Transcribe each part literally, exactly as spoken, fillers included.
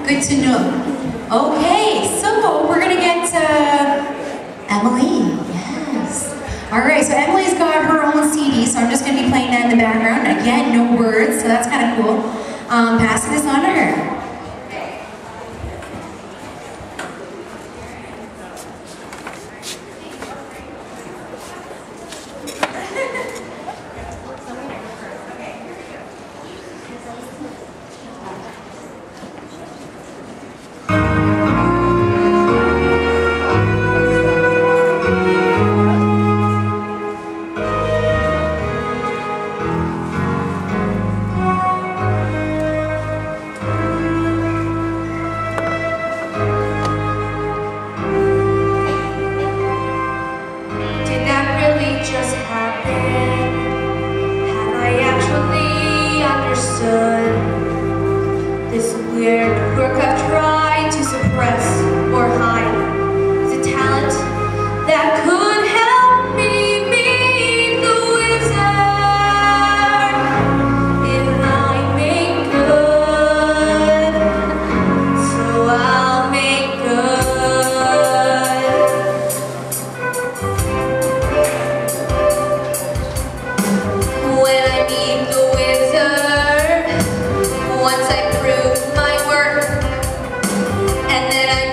Good to know. Okay, so we're gonna get uh, Emily. Yes. All right, so Emily's got her own C D, so I'm just gonna be playing that in the background. Again, no words, so that's kind of cool. Um, passing this on to her. Just happened? Have I actually understood this weird quirk I've tried to suppress or hide? Is a talent that could help me meet the wizard if I make good. So I'll make good. Once I prove my worth, and then I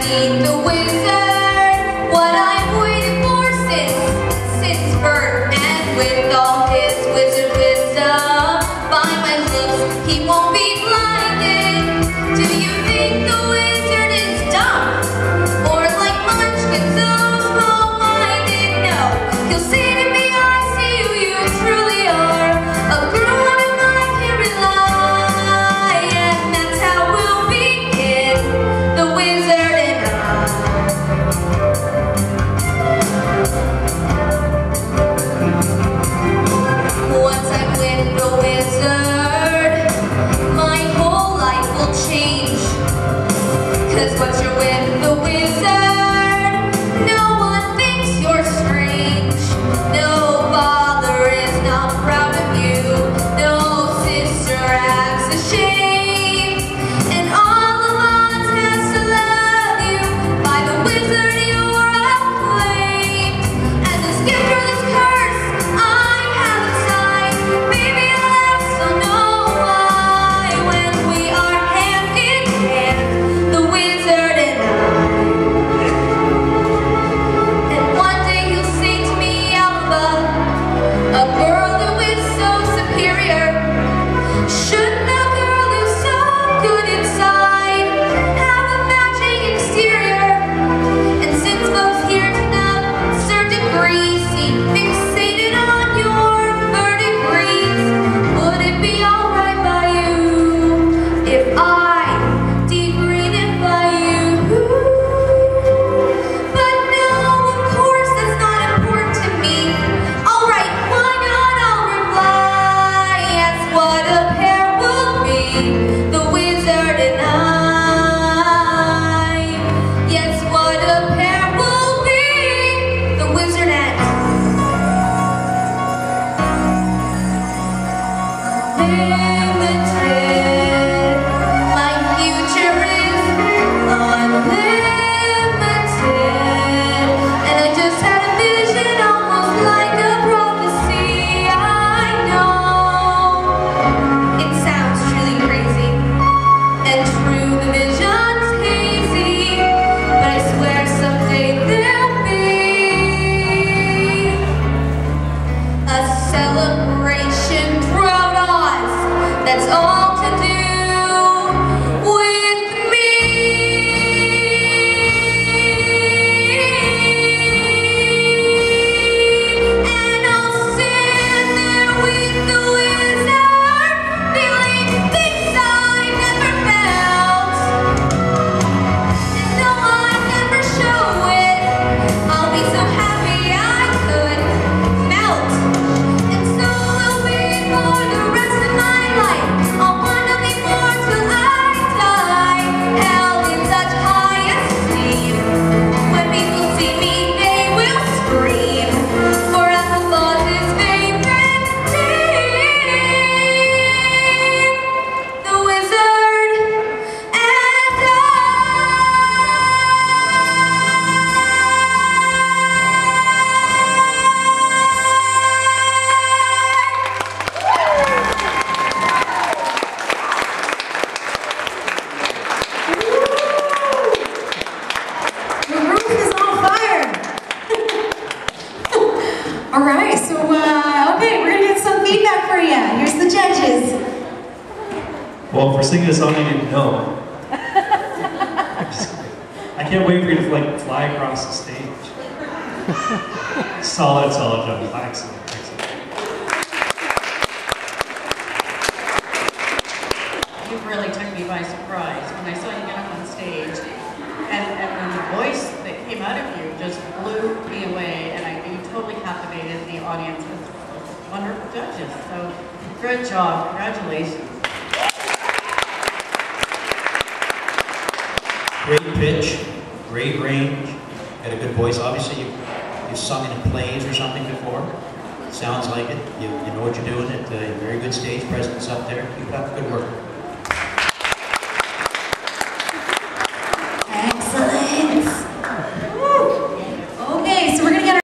Well, for singing a song you didn't know. I can't wait for you to like fly across the stage. Solid, solid job. Excellent, excellent. You really took me by surprise when I saw you get up on stage, and, and then the voice that came out of you just blew me away, and I you totally captivated the audience with wonderful judges. So, good job. Congratulations. Great pitch, great range, got a good voice. Obviously, you, you've sung in plays or something before. Sounds like it. You, you know what you're doing. It, uh, very good stage presence up there. Keep up the good work.